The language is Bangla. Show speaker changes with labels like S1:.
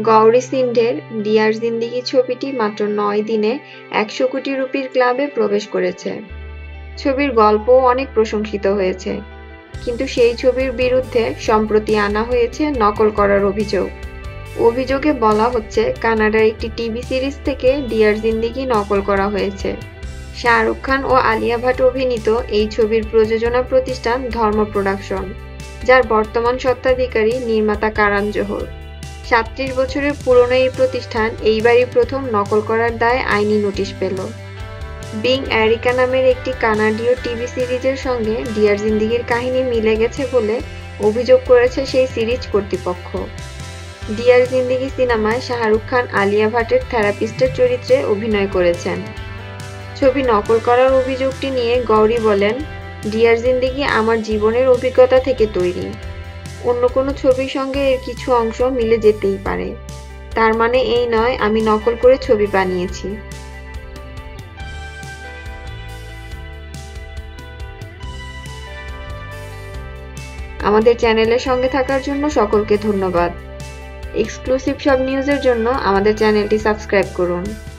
S1: গৌরী সিন্ধের ডিয়ার জিন্দেগি ছবিটি মাত্র 9 দিনে 100 কোটি রুপির ক্লাবে প্রবেশ করেছে। ছবির গল্পও অনেক প্রশংসিত হয়েছে, কিন্তু সেই ছবির বিরুদ্ধে সম্প্রতি আনা হয়েছে নকল করার অভিযোগ। অভিযোগে বলা হচ্ছে কানাডার একটি টিভি সিরিজ থেকে ডিয়ার জিন্দেগি নকল করা হয়েছে। শাহরুখ খান ও আলিয়া ভাট অভিনীত এই ছবির প্রযোজনা প্রতিষ্ঠান ধর্ম প্রোডাকশন, যার বর্তমান স্বত্বাধিকারী নির্মাতা কারণ জোহর। 37 বছরের পুরনো এই প্রতিষ্ঠান এইবারই প্রথম নকল করার দায়ে আইনি নোটিশ পেল। বিং আমেরিকা নামের একটি কানাডীয় টিভি সিরিজের সঙ্গে ডিয়ার জিন্দেগির কাহিনী মিলে গেছে বলে অভিযোগ করেছে সেই সিরিজ কর্তৃপক্ষ। ডিয়ার জিন্দেগি সিনেমায় শাহরুখ খান আলিয়া ভাটের থেরাপিস্টের চরিত্রে অভিনয় করেছেন। ছবি নকল করার অভিযোগটি নিয়ে গৌরী বলেন, ডিয়ার জিন্দেগি আমার জীবনের অভিজ্ঞতা থেকে তৈরি। অন্য কোনো ছবির সঙ্গে এর কিছু অংশ মিলে যেতেই পারে, তার মানে এই নয় আমি নকল করে ছবি বানিয়েছি। আমাদের চ্যানেলের সঙ্গে থাকার জন্য সকলকে ধন্যবাদ। এক্সক্লুসিভ সব নিউজের জন্য আমাদের চ্যানেলটি সাবস্ক্রাইব করুন।